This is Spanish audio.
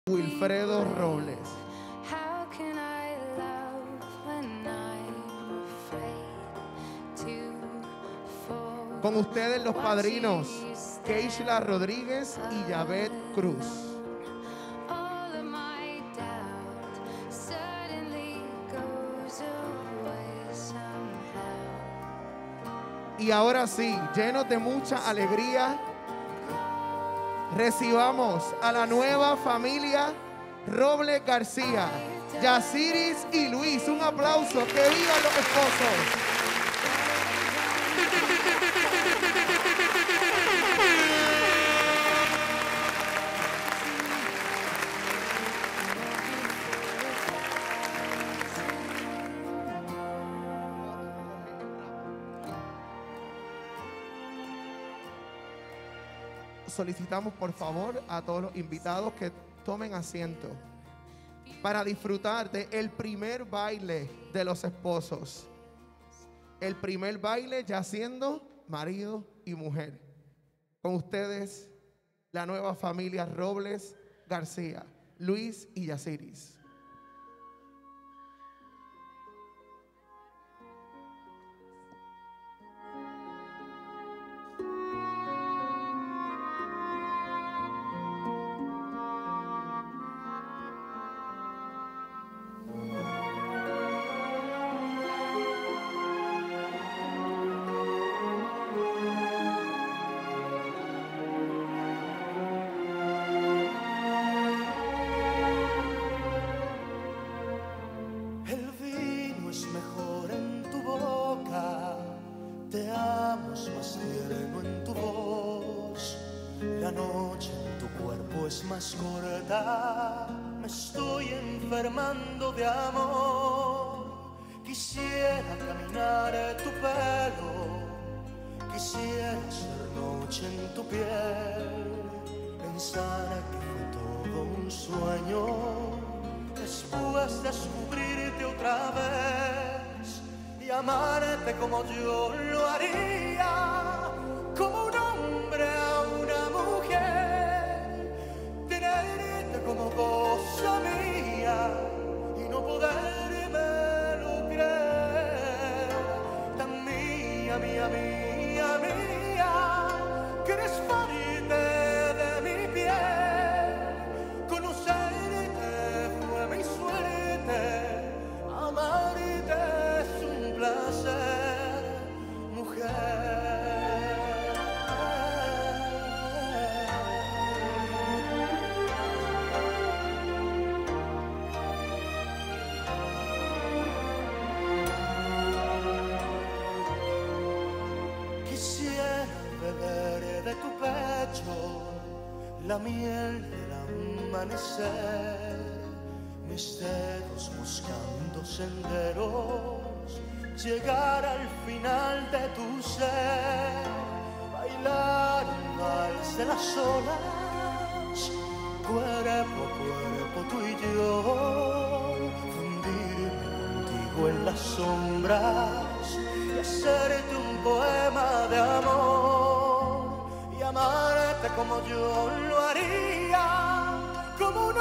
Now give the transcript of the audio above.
Wilfredo Robles. Con ustedes los padrinos Keishla Rodríguez y Yabet Cruz. Y ahora sí, llenos de mucha alegría, recibamos a la nueva familia Robles García, Yaciris y Luis. Un aplauso, que vivan los esposos. Solicitamos por favor a todos los invitados que tomen asiento para disfrutar del primer baile de los esposos. El primer baile ya siendo marido y mujer. Con ustedes la nueva familia Robles García, Luis y Yaciris. Más corta, me estoy enfermando de amor. Quisiera caminar tu pelo, quisiera ser noche en tu piel. Pensar que fue todo un sueño, después descubrirte otra vez y amarte como yo lo haría, como un hombre a una mujer. Como cosa mía y no podérmelo creer, tan mía, mía, mía, mía, que eres parte de mi piel. Conocerte fue mi suerte, amarte es un placer, mujer. La miel del amanecer, mis dedos buscando senderos, llegar al final de tu ser, bailar un vals de las olas, cuerpo a cuerpo tú y yo, fundirme contigo en las sombras y hacerte un poema de amor. Amarte como yo lo haría, como un